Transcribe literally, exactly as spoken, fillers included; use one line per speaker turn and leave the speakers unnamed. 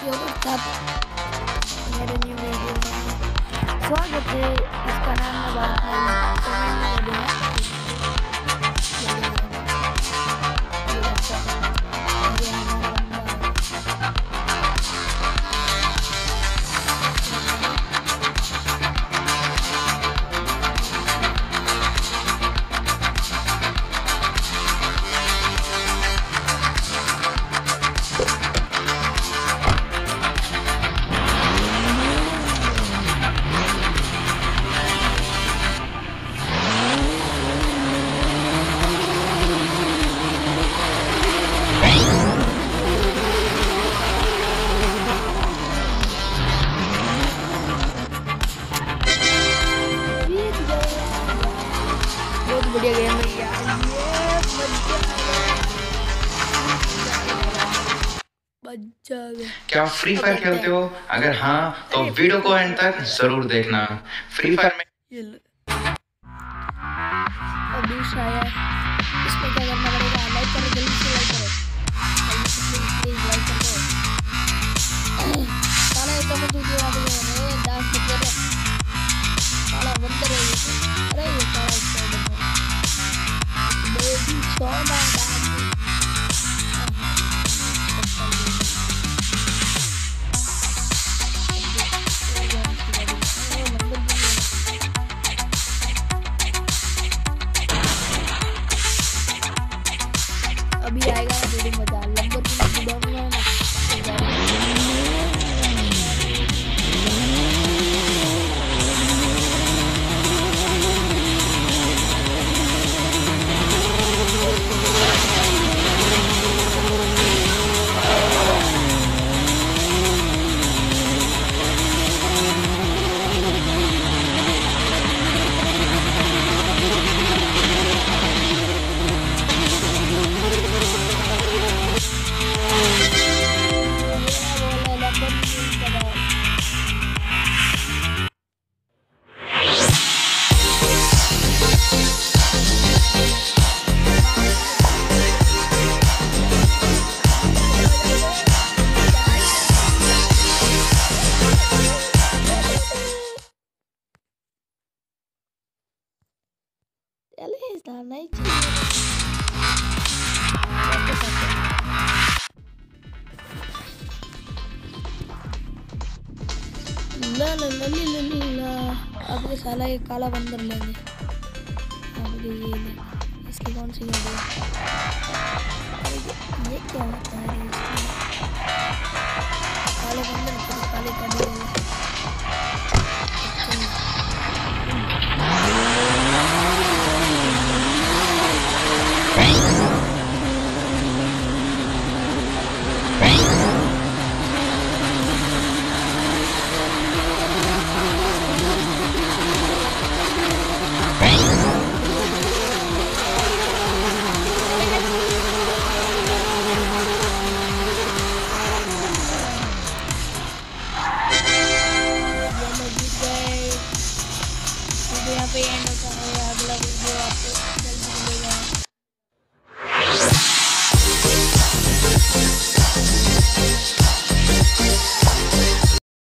मेरे new video में स्वागत है। इसका नाम मैं बाद में कमेंट में दूंगा। बढ़िया गेम है यार, ये
क्या फ्री फायर खेलते हो? अगर हाँ तो वीडियो को एंड तक जरूर देखना। फ्री फायर में
अभी शायद इसमें क्या करना पड़ेगा, लाइक करो, जल्दी से लाइक करो, जल्दी से प्लीज लाइक करो। साला ये तो मुझे जो आगे है डांस कर रहा है, साला बंदर है ये। अरे ये साला इसका बंदर बेबी सोना डांस अभी आएगा ना वीडियो मजा। लंबरगिनी बुलाऊंगा ना नहीं ला ला ला ला ला ला। अब ये साला ये काला बंदर लेंगे। अब ये ले, इसकी कौन सी गाड़ी है? ये क्या होता है? काले बंदर के काले काले यहाँ पे एंड होता है।